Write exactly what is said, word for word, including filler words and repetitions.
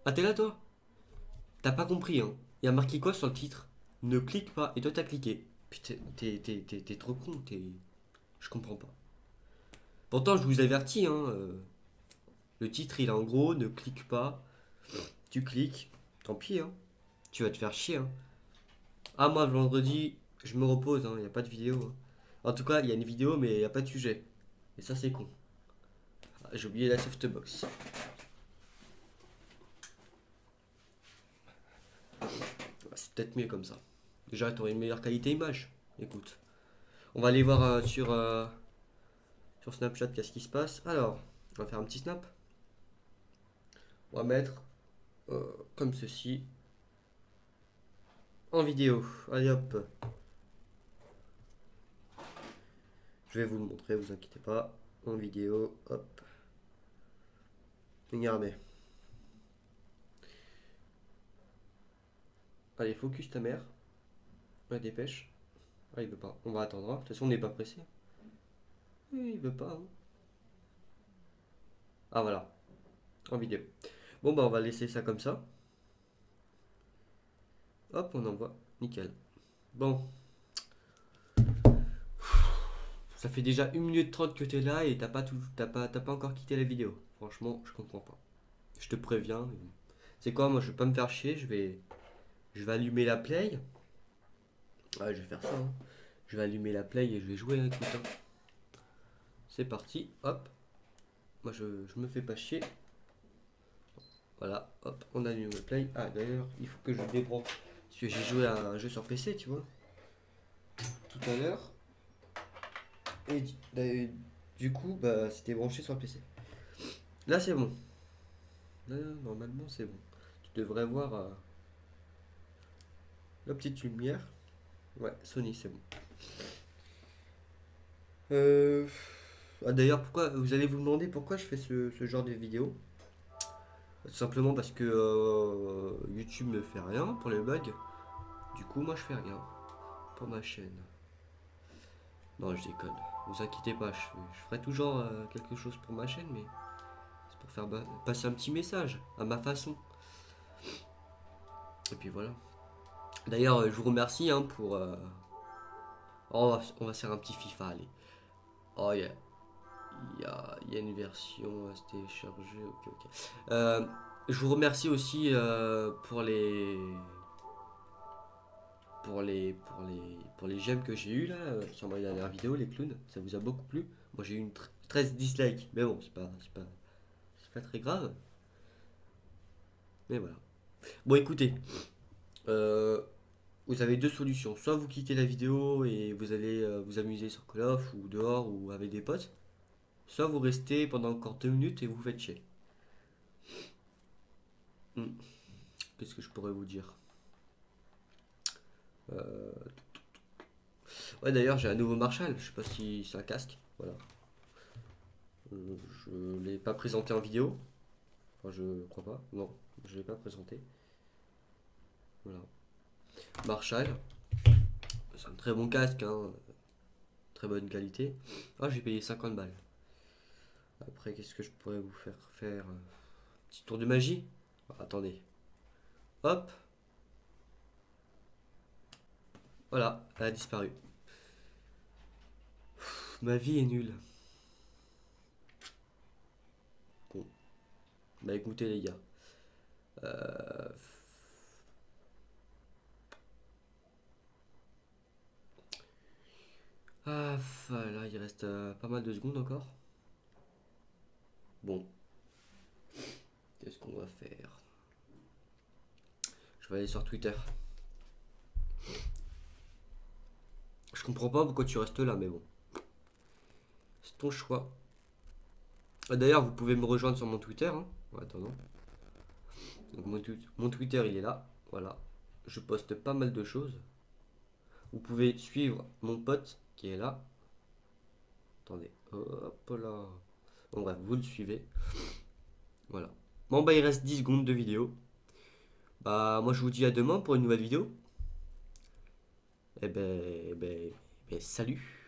Ah, t'es là, toi? T'as pas compris, hein? Il y a marqué quoi sur le titre? Ne clique pas. Et toi, t'as cliqué. Putain, t'es t'es- t'es- t'es trop con. T'es... Je comprends pas. Pourtant, je vous avertis, hein. euh, le titre, il est en gros, ne clique pas. Tu cliques. Tant pis, hein. Tu vas te faire chier, hein. Ah, moi, le vendredi, je me repose, hein. Il n'y a pas de vidéo, hein. En tout cas, il y a une vidéo, mais il n'y a pas de sujet. Et ça, c'est con. Ah, j'ai oublié la softbox. Ah, c'est peut-être mieux comme ça. Déjà, t'aurais une meilleure qualité image. Écoute. On va aller voir euh, sur, euh, sur Snapchat qu'est-ce qui se passe. Alors, on va faire un petit snap. On va mettre euh, comme ceci en vidéo. Allez hop. Je vais vous le montrer, vous inquiétez pas. En vidéo, hop. Regardez. Allez, focus ta mère. Ouais, dépêche. Ah, il veut pas. On va attendre, hein. De toute façon, on n'est pas pressé. Oui, il veut pas, hein. Ah, voilà. En vidéo. Bon, bah, on va laisser ça comme ça. Hop, on envoie. Nickel. Bon. Ça fait déjà une minute trente que t'es là et t'as pas, tout, t'as pas, t'as pas encore quitté la vidéo. Franchement, je comprends pas. Je te préviens. C'est quoi, moi, je vais pas me faire chier. Je vais, je vais allumer la play. Ouais, je vais faire ça, hein. Je vais allumer la play et je vais jouer, hein, écoute, hein. C'est parti, hop. Moi, je, je me fais pas chier. Voilà, hop, on allume le play. Ah, d'ailleurs, il faut que je débranche. Parce que j'ai joué à un jeu sur P C, tu vois, tout à l'heure. Et du, d'ailleurs, du coup, bah, c'était branché sur le P C. Là, c'est bon. Là, normalement, c'est bon. Tu devrais voir euh, la petite lumière. Ouais, Sony, c'est bon. Euh... Ah, d'ailleurs, pourquoi vous allez vous demander pourquoi je fais ce, ce genre de vidéo? Tout simplement parce que euh, YouTube ne fait rien pour les bugs. Du coup, moi, je fais rien pour ma chaîne. Non, je déconne. Vous inquiétez pas, je, je ferai toujours euh, quelque chose pour ma chaîne, mais c'est pour faire passer un petit message à ma façon. Et puis voilà. D'ailleurs, euh, je vous remercie hein, pour. euh, Oh, on va, on va se faire un petit FIFA, allez. Oh, il y a, y a- y a une version à se télécharger. Ok, ok. Euh, je vous remercie aussi euh, pour les. Pour les, pour les, pour les j'aime que j'ai eu là euh, sur ma dernière vidéo, les clowns, ça vous a beaucoup plu. Moi j'ai eu une treize dislikes, mais bon, c'est pas, c'est pas, c'est pas très grave. Mais voilà. Bon, écoutez, euh, vous avez deux solutions. Soit vous quittez la vidéo et vous allez euh, vous amuser sur Call of ou dehors ou avec des potes. Soit vous restez pendant encore deux minutes et vous faites chier. Hmm. Qu'est-ce que je pourrais vous dire? Euh, Ouais, d'ailleurs, j'ai un nouveau Marshall. Je sais pas si c'est un casque. Voilà. Euh, je l'ai pas présenté en vidéo. Enfin, je crois pas. Non, je l'ai pas présenté. Voilà. Marshall. C'est un très bon casque, hein. Très bonne qualité. Ah, j'ai payé cinquante balles. Après, qu'est-ce que je pourrais vous faire faire? Petit tour de magie. Ah, attendez. Hop. Voilà, elle a disparu. Pff, ma vie est nulle. Bon. Bah écoutez les gars. Euh, Ah, voilà, il reste euh, pas mal de secondes encore. Bon, qu'est-ce qu'on va faire? Je vais aller sur Twitter. Je comprends pas pourquoi tu restes là, mais bon. C'est ton choix. Ah, d'ailleurs, vous pouvez me rejoindre sur mon Twitter, hein, en attendant. Donc, mon, mon Twitter, il est là. Voilà. Je poste pas mal de choses. Vous pouvez suivre mon pote qui est là. Attendez. Hop là. Bon, bref, vous le suivez. Voilà. Bon, bah, il reste dix secondes de vidéo. Bah, moi, je vous dis à demain pour une nouvelle vidéo. Et ben, eh ben, eh ben, salut.